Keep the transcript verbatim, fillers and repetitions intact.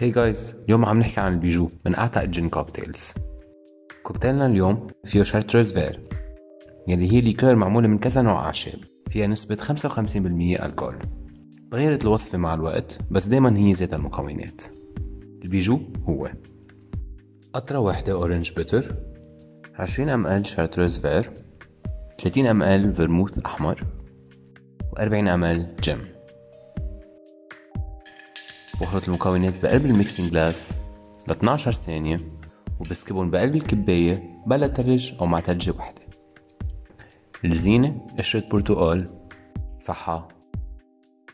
هي جايز، اليوم عم نحكي عن البيجو من أعتق الجين كوكتيلز. كوكتيلنا اليوم فيه شارتريز فير، يلي هي ليكور معمولة من كذا نوع أعشاب، فيها نسبة خمسة وخمسين بالمية الكول. تغيرت الوصفة مع الوقت بس دايما هي ذات المكونات. البيجو هو قطرة واحدة أورنج بيتر، عشرين أم إل شارتريز فير، ثلاثين أم إل فرموث أحمر، وأربعين أم إل جيم. بخلط المكونات بقلب الميكسينج جلاس ل اثنعش ثانية، وبسكبهم بقلب الكباية بلا تلج أو مع تلجة وحدة. الزينة قشرة برتقال، صحة